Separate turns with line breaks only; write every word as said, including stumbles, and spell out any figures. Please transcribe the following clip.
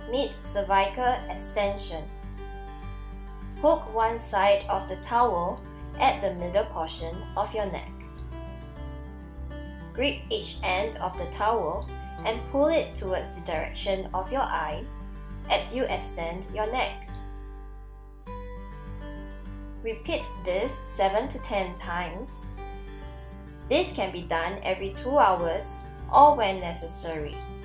mid-cervical extension. Hook one side of the towel at the middle portion of your neck. Grip each end of the towel and pull it towards the direction of your eye as you extend your neck. Repeat this seven to ten times. This can be done every two hours or when necessary.